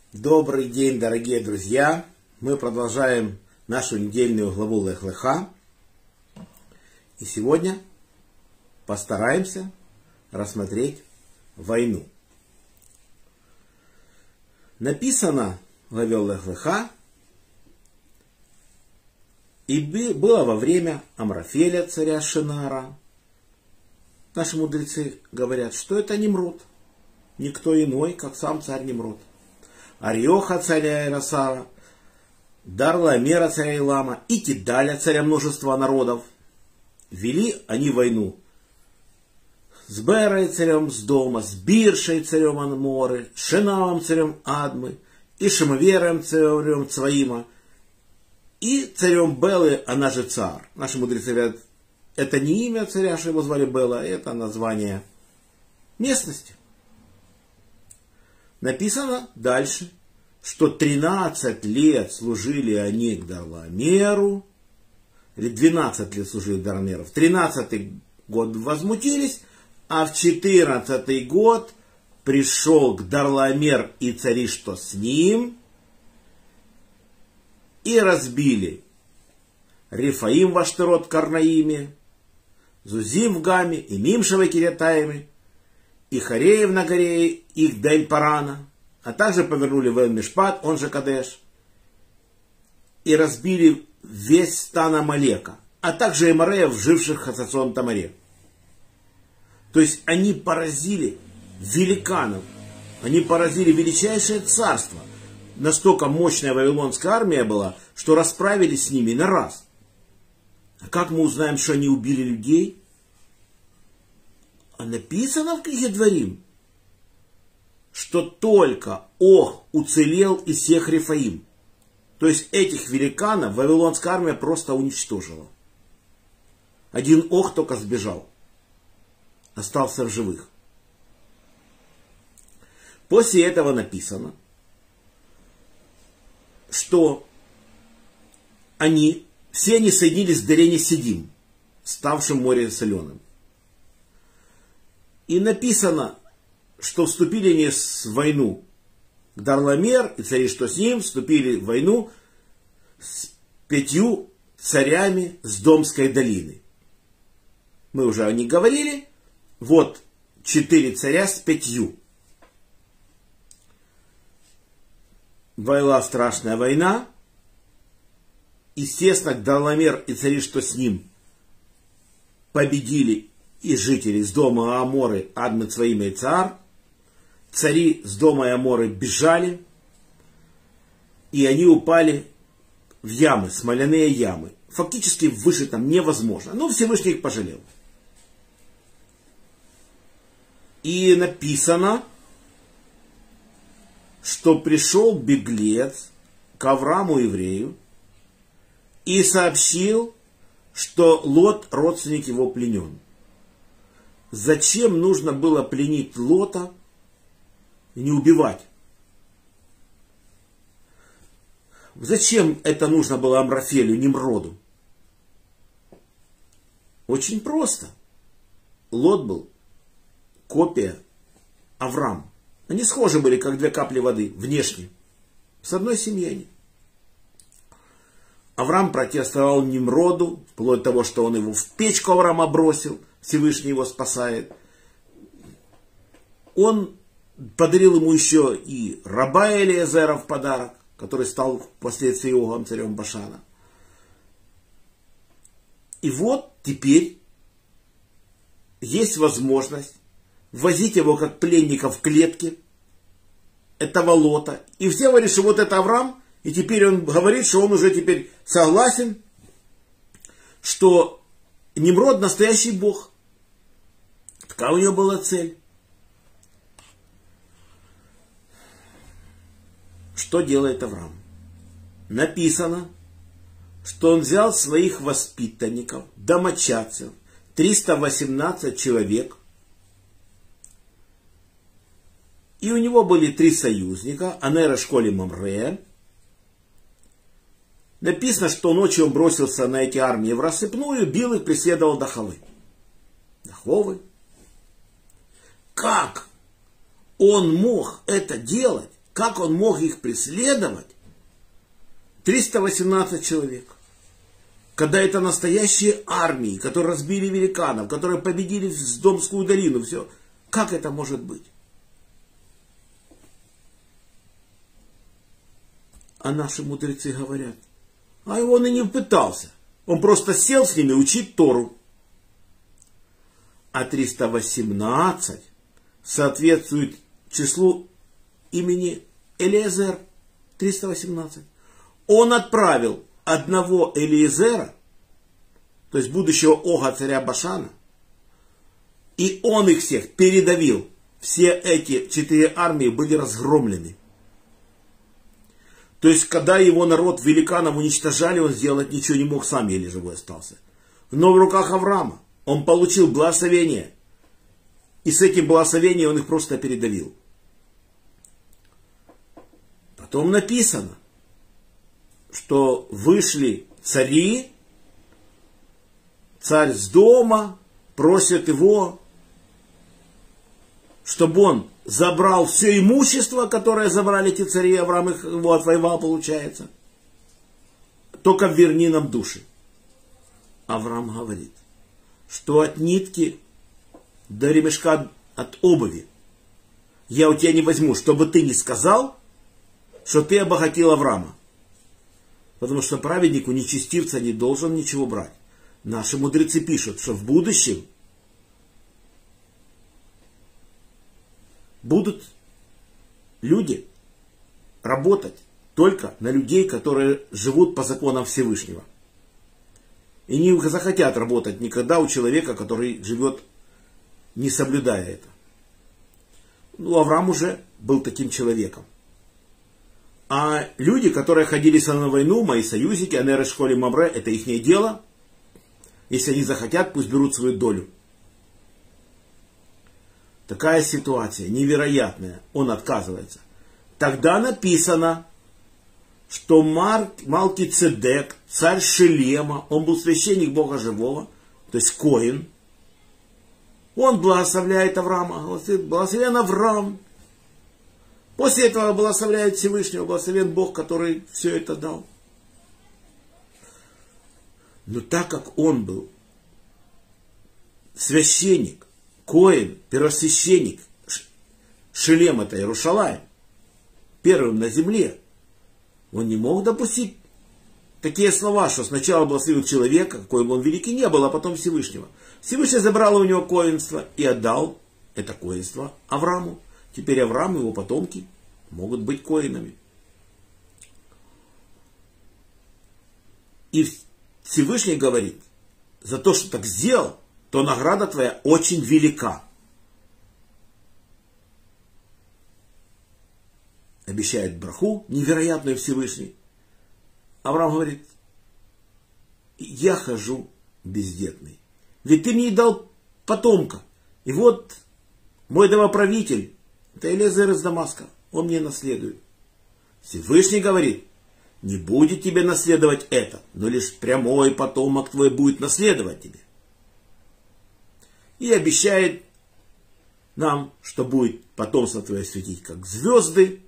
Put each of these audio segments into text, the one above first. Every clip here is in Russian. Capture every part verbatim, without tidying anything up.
Добрый день, дорогие друзья! Мы продолжаем нашу недельную главу Лех Леха. И сегодня постараемся рассмотреть войну. Написано в главе Лех Леха, и было во время Амрафеля, царя Шинара. Наши мудрецы говорят, что это Нимрод, никто иной, как сам царь Нимрод. Ариоха, царя Ирасара, Дарлаамера, царя Илама, и Тидаля, царя множества народов. Вели они войну с Берой, царем Сдома, с Биршей, царем Анморы, Шинавом, царем Адмы, и Шемавером, царем Цваима, и царем Белы, она же царь. Наши мудрецы говорят, это не имя царя, что его звали Бела, это название местности. Написано дальше, что тринадцать лет служили они к Дарлаамеру, или двенадцать лет служили к Дарлаамеру, в тринадцатый год возмутились, а в четырнадцатый год пришел к Дарлаамер и цари, что с ним, и разбили Рифаим в Аштарот Карнаиме, Зузим в Гаме, и Мимша в Кириатаиме, и Хареев на горе их Дель-Парана, а также повернули в Эль-Мишпат, он же Кадеш, и разбили весь стан Амалека, а также Эмореев, живших в Хацацон-Тамаре. То есть они поразили великанов, они поразили величайшее царство. Настолько мощная вавилонская армия была, что расправились с ними на раз. А как мы узнаем, что они убили людей? А написано в книге Дворим, что только Ох уцелел из всех Рифаим. То есть этих великанов вавилонская армия просто уничтожила. Один Ох только сбежал, остался в живых. После этого написано, что они, все они соединились в долине Сидим, ставшем море соленым. И написано, что вступили они в войну к Дарлаамер, и цари, что с ним, вступили в войну с пятью царями с Домской долины. Мы уже о них говорили. Вот четыре царя с пятью. Была страшная война. Естественно, Дарлаамер и цари, что с ним, победили и жители с дома Аморы, Адмы, Цваима и Цаар. Цари с дома Аморы бежали, и они упали в ямы, смоляные ямы. Фактически выжить там невозможно, но Всевышний их пожалел. И написано, что пришел беглец к Аврааму еврею и сообщил, что Лот, родственник его, пленен. Зачем нужно было пленить Лота и не убивать? Зачем это нужно было Амрафелю, Нимроду? Очень просто. Лот был копия Авраама. Они схожи были, как две капли воды, внешне. С одной семьей они. Авраам протестовал Нимроду, вплоть до того, что он его в печку Авраама бросил. Всевышний его спасает. Он подарил ему еще и раба Элиезера в подарок, который стал впоследствии Огом, царем Башана. И вот теперь есть возможность возить его как пленника в клетке этого Лота. И все говорят, что вот это Авраам, и теперь он говорит, что он уже теперь согласен, что Нимрод настоящий бог. Какая у него была цель? Что делает Авраам? Написано, что он взял своих воспитанников, домочадцев, триста восемнадцать человек, и у него были три союзника, Анер, Эшколь и Мамре. Написано, что ночью он бросился на эти армии в рассыпную, бил их, преследовал до Ховы. До Ховы. Как он мог это делать, Как он мог их преследовать? триста восемнадцать человек. Когда это настоящие армии, которые разбили великанов, которые победили в Домскую долину, все. Как это может быть? А наши мудрецы говорят, а он и не пытался. Он просто сел с ними учить Тору. А триста восемнадцать соответствует числу имени Элиезер. триста восемнадцать. Он отправил одного Элиезера, то есть будущего Ога царя Башана, и он их всех передавил. Все эти четыре армии были разгромлены. То есть, когда его народ великанов уничтожали, он сделать ничего не мог, сам еле живой остался. Но в руках Авраама он получил благословение. И с этим благословением он их просто передавил. Потом написано, что вышли цари, царь с дома, просят его, чтобы он забрал все имущество, которое забрали эти цари, Авраам их, его отвоевал, получается. Только верни нам души. Авраам говорит, что от нитки до ремешка от обуви я у тебя не возьму, чтобы ты не сказал, что ты обогатил Авраама. Потому что праведнику, нечестивца, не должен ничего брать. Наши мудрецы пишут, что в будущем будут люди работать только на людей, которые живут по законам Всевышнего. И не захотят работать никогда у человека, который живет, не соблюдая это. Ну, Авраам уже был таким человеком. А люди, которые ходили со мной на войну, мои союзники, Анер, Эшколь и Мамре, это их дело. Если они захотят, пусть берут свою долю. Такая ситуация невероятная. Он отказывается. Тогда написано, что Мар, Малки-Цедек, царь Шелема, он был священник Бога Живого, то есть Коин. Он благословляет Авраама. Благословен Авраам. После этого благословляет Всевышнего, благословен Бог, который все это дал. Но так как он был священник, Коин, первосвященник, Шелем это Иерушалаим, первым на земле, он не мог допустить такие слова, что сначала благословил человека, какой бы он великий не был, а потом Всевышнего. Всевышний забрал у него коинство и отдал это коинство Аврааму. Теперь Авраам и его потомки могут быть коинами. И Всевышний говорит, за то, что так сделал, то награда твоя очень велика. Обещает браху невероятную Всевышний. Авраам говорит, я хожу бездетный. Ведь ты мне дал потомка. И вот мой домоправитель, это Элиезер из Дамаска, он мне наследует. Всевышний говорит, не будет тебе наследовать это, но лишь прямой потомок твой будет наследовать тебе. И обещает нам, что будет потомство твое светить как звезды,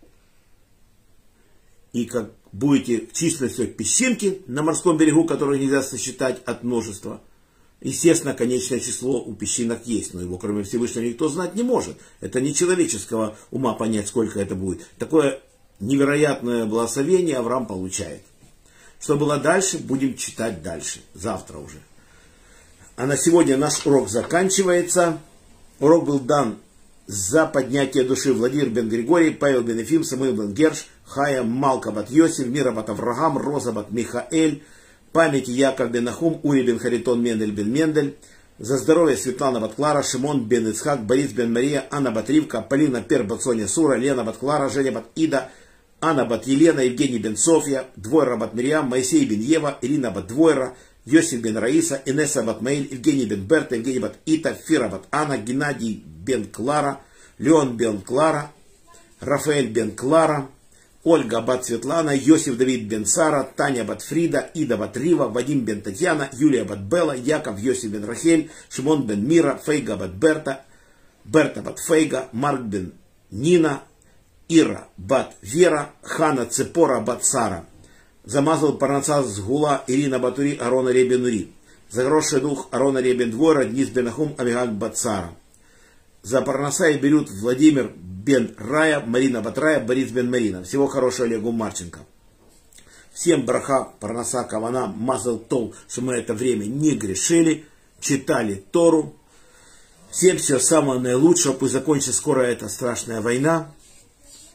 и как будете численностью песчинки на морском берегу, которую нельзя сосчитать от множества. Естественно, конечное число у песчинок есть, но его кроме Всевышнего никто знать не может. Это не человеческого ума понять, сколько это будет. Такое невероятное благословение Авраам получает. Что было дальше, будем читать дальше, завтра уже. А на сегодня наш урок заканчивается. Урок был дан за поднятие души Владимир бен Григорий, Павел бен Ефим, Самуил бен Герш, Хая Малка бат Йосиф, Мира бат Авраам, Роза бат Михаэль, памяти Яков бен Нахум, Ури бен Харитон, Мендель бен Мендель, за здоровье Светлана бат Клара, Шимон бен Ицхак, Борис бен Мария, Анна бат Ривка, Полина Пер бат Соня Сура, Лена бат Клара, Женя бат Ида, Анна бат Елена, Евгений бен Софья, Двойра бат Мириам, Моисей бен Ева, Ирина бат Двойра, Йосиф бен Раиса, Инесса бат Маэль, Евгений бен Берта, Евгений бат Ита, Фира бат Анна, Геннадий бен Клара, Леон бен Клара, Рафаэль бен Клара, Ольга бат Светлана, Йосиф Давид бен Сара, Таня бат Фрида, Ида бат Рива, Вадим бен Татьяна, Юлия бат Белла, Яков Йосиф бен Рахель, Шимон бен Мира, Фейга бат Берта, Берта бат Фейга, Марк бен Нина, Ира бат Вера, Хана Цепора бат Сара. Замазал Парнаса Сгула Ирина Батури Арона Ребен Ури. За хороший дух Арона Ребен Двора Днис Бенахум Амигак бат Сара. За Парнаса и берут Владимир бен Рая, Марина Батрая, Борис бен Марина. Всего хорошего Олегу Марченко. Всем браха, Парнаса, Кавана, Мазал Тол, что мы это время не грешили, читали Тору. Всем всего самого наилучшего, пусть закончится скоро эта страшная война.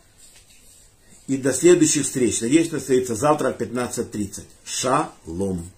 И до следующих встреч. Надеюсь, что состоится завтра в пятнадцать тридцать. Шалом.